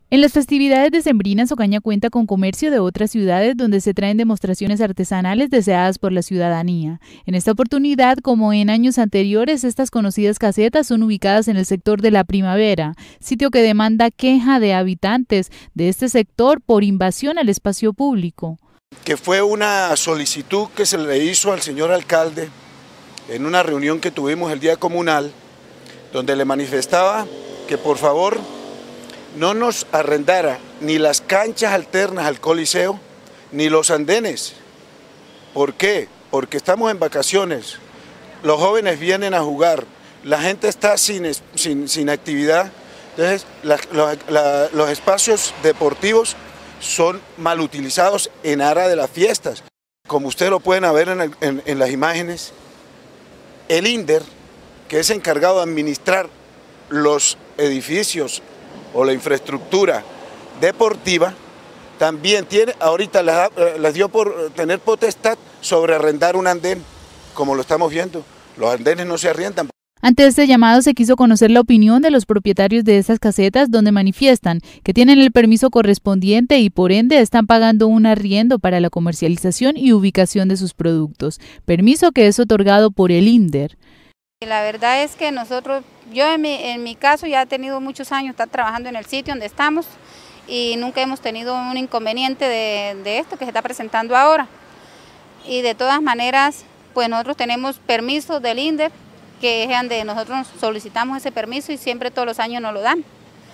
En las festividades decembrinas, Ocaña cuenta con comercio de otras ciudades donde se traen demostraciones artesanales deseadas por la ciudadanía. En esta oportunidad, como en años anteriores, estas conocidas casetas son ubicadas en el sector de La Primavera, sitio que demanda queja de habitantes de este sector por invasión al espacio público. Que fue una solicitud que se le hizo al señor alcalde en una reunión que tuvimos el día comunal, donde le manifestaba que por favor no nos arrendara ni las canchas alternas al Coliseo, ni los andenes. ¿Por qué? Porque estamos en vacaciones, los jóvenes vienen a jugar, la gente está sin actividad, entonces los espacios deportivos son mal utilizados en aras de las fiestas. Como ustedes lo pueden ver en las imágenes, el INDER, que es encargado de administrar los edificios o la infraestructura deportiva, también tiene, ahorita les dio por tener potestad sobre arrendar un andén, como lo estamos viendo. Los andenes no se arriendan. Ante este llamado se quiso conocer la opinión de los propietarios de estas casetas, donde manifiestan que tienen el permiso correspondiente y por ende están pagando un arriendo para la comercialización y ubicación de sus productos, permiso que es otorgado por el INDER. La verdad es que yo en mi caso ya he tenido muchos años estar trabajando en el sitio donde estamos y nunca hemos tenido un inconveniente de esto que se está presentando ahora. Y de todas maneras, pues nosotros tenemos permisos del INDER, que es donde nosotros solicitamos ese permiso y siempre todos los años nos lo dan.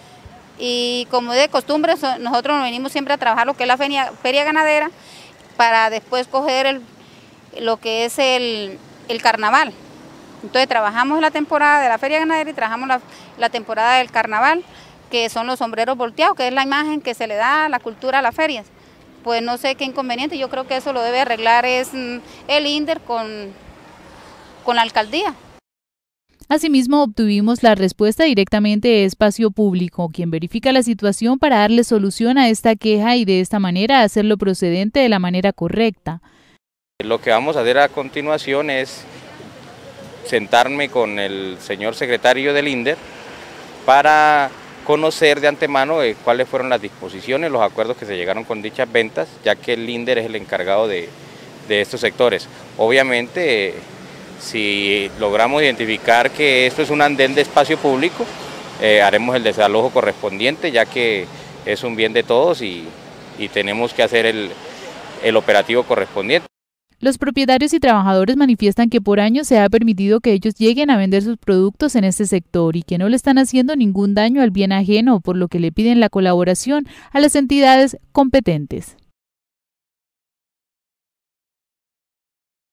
Y como de costumbre, nosotros venimos siempre a trabajar lo que es la feria ganadera para después coger lo que es el carnaval. Entonces trabajamos la temporada de la feria ganadera y trabajamos la temporada del carnaval, que son los sombreros volteados, que es la imagen que se le da a la cultura a las ferias. Pues no sé qué inconveniente, yo creo que eso lo debe arreglar es el INDER con la alcaldía. Asimismo, obtuvimos la respuesta directamente de Espacio Público, quien verifica la situación para darle solución a esta queja y de esta manera hacerlo procedente de la manera correcta. Lo que vamos a hacer a continuación es sentarme con el señor secretario del INDER para conocer de antemano cuáles fueron las disposiciones, los acuerdos que se llegaron con dichas ventas, ya que el INDER es el encargado de estos sectores. Obviamente, si logramos identificar que esto es un andén de espacio público, haremos el desalojo correspondiente, ya que es un bien de todos y tenemos que hacer el operativo correspondiente. Los propietarios y trabajadores manifiestan que por años se ha permitido que ellos lleguen a vender sus productos en este sector y que no le están haciendo ningún daño al bien ajeno, por lo que le piden la colaboración a las entidades competentes.